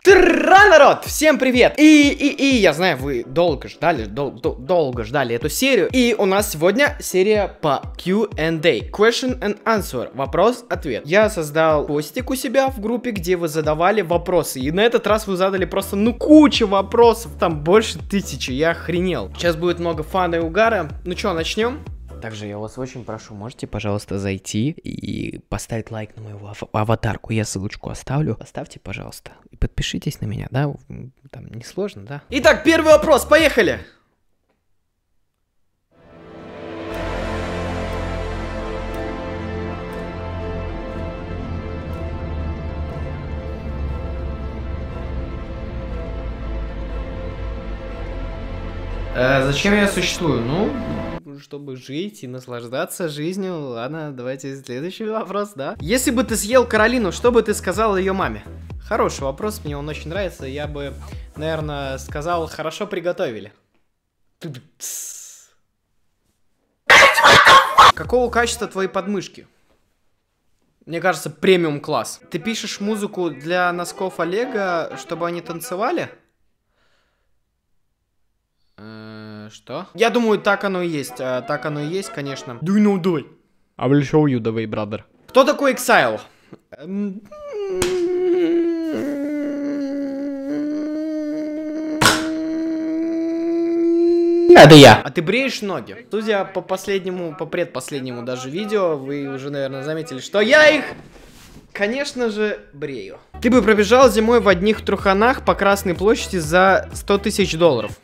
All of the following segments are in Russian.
Народ, всем привет! И я знаю, вы долго ждали эту серию. И у нас сегодня серия по Q&A, Question and Answer, вопрос-ответ. Я создал постик у себя в группе, где вы задавали вопросы. И на этот раз вы задали просто, кучу вопросов, там больше 1000, я охренел. Сейчас будет много фана и угара. Ну чё, начнем? Также я вас очень прошу, можете, пожалуйста, зайти и поставить лайк на мою аватарку. Я ссылочку оставлю. Поставьте, пожалуйста. И подпишитесь на меня, да? Там несложно, да? Итак, первый вопрос, поехали! Зачем я существую? Чтобы жить и наслаждаться жизнью. Ладно, давайте следующий вопрос, да? Если бы ты съел Каролину, что бы ты сказал ее маме? Хороший вопрос, мне он очень нравится. Я бы, наверное, сказал, хорошо приготовили. Какого качества твои подмышки? Мне кажется, премиум класс. Ты пишешь музыку для носков Олега, чтобы они танцевали? Что? Я думаю, так оно и есть. Так оно и есть, конечно. Do you know do it? I will show you the way, brother. Кто такой Exile? Это я. А ты бреешь ноги? Судя по последнему, по предпоследнему даже видео, вы уже, наверное, заметили, что я их, конечно же, брею. Ты бы пробежал зимой в одних труханах по Красной площади за 100 тысяч долларов.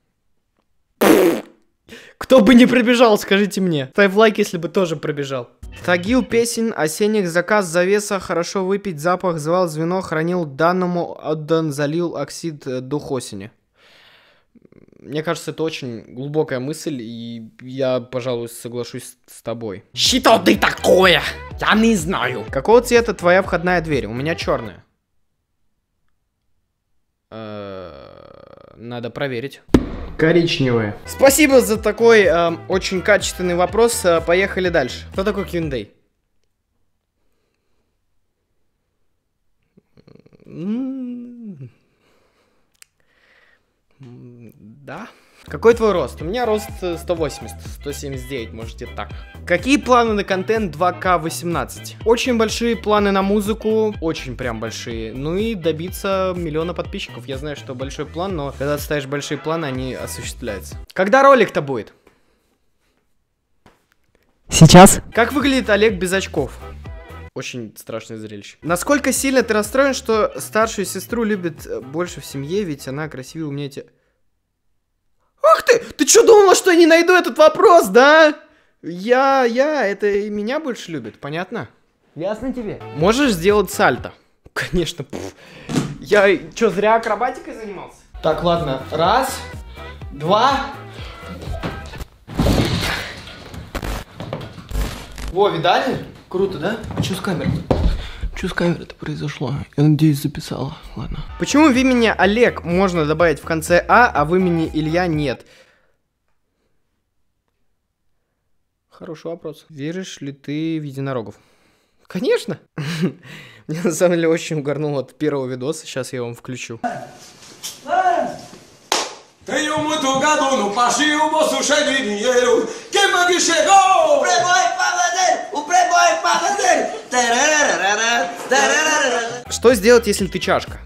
Кто бы не пробежал, скажите мне. Ставь лайк, если бы тоже пробежал. Тагил песен осенних, заказ завеса, хорошо выпить, запах, звал звено, хранил данному, отдан, залил оксид, дух осени. Мне кажется, это очень глубокая мысль, и я, пожалуй, соглашусь с тобой. Что ты такое? Я не знаю. Какого цвета твоя входная дверь? У меня черная. Надо проверить. Коричневые. Спасибо за такой очень качественный вопрос. Поехали дальше. Кто такой Q&A? Да. Какой твой рост? У меня рост 180, 179, можете так. Какие планы на контент 2К18? Очень большие планы на музыку, очень прям большие. Ну и добиться 1 миллиона подписчиков. Я знаю, что большой план, но когда ты ставишь большие планы, они осуществляются. Когда ролик-то будет? Сейчас. Как выглядит Олег без очков? Очень страшное зрелище. Насколько сильно ты расстроен, что старшую сестру любит больше в семье, ведь она красивее, умнее тебя? Ах ты! Ты что думала, что я не найду этот вопрос, да? Это и меня больше любит, понятно? Ясно тебе? Можешь сделать сальто? Конечно. Я что, зря акробатикой занимался? Так, ладно. 1, 2. Во, видали? Круто, да? А что с камерой? Что с камерой-то произошло? Я надеюсь, записала. Ладно. Почему в имени Олег можно добавить в конце а в имени Илья нет? Хороший вопрос. Веришь ли ты в единорогов? Конечно. Мне на самом деле очень угорнуло от первого видоса. Сейчас я вам включу. Tenho muito gado no passivo, moço cheio de dinheiro. Quem manda chegou? O playboy pra vender. Что сделать, если ты чашка?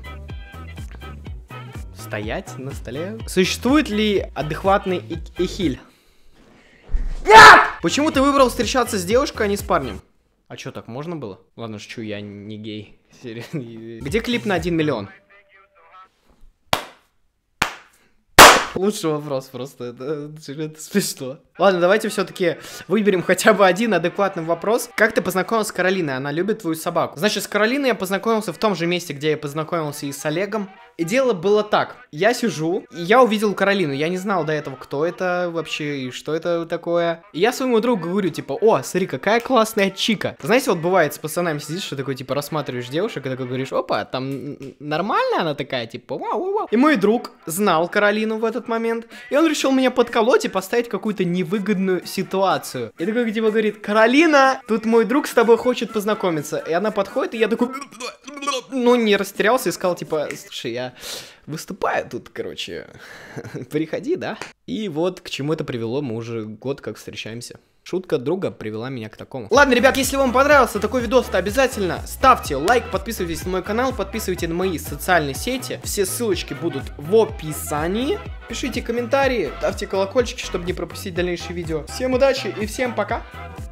Стоять на столе? Существует ли адекватный эхиль? Нет! Почему ты выбрал встречаться с девушкой, а не с парнем? А что, так можно было? Ладно, шучу, я не гей. Где клип на 1 миллион? Лучший вопрос просто, это смешно. Ладно, давайте все-таки выберем хотя бы один адекватный вопрос. Как ты познакомился с Каролиной? Она любит твою собаку. Значит, с Каролиной я познакомился в том же месте, где я познакомился и с Олегом. И дело было так. Я сижу, и я увидел Каролину. Я не знал до этого, кто это вообще и что это такое. И я своему другу говорю, типа, о, смотри, какая классная чика. Знаете, вот бывает с пацанами сидишь, что такой, типа, рассматриваешь девушек, и такой говоришь, опа, там нормальная она такая, типа, вау. И мой друг знал Каролину в этот момент, и он решил меня подколоть и поставить в какую-то невыгодную ситуацию. И такой, типа, говорит, Каролина, тут мой друг с тобой хочет познакомиться. И она подходит, и я такой, ну, не растерялся и сказал, типа, слушай, я выступаю тут, короче, приходи, да? И вот к чему это привело, мы уже год как встречаемся. Шутка друга привела меня к такому. Ладно, ребят, если вам понравился такой видос, то обязательно ставьте лайк, подписывайтесь на мой канал, подписывайтесь на мои социальные сети. Все ссылочки будут в описании. Пишите комментарии, ставьте колокольчики, чтобы не пропустить дальнейшие видео. Всем удачи и всем пока!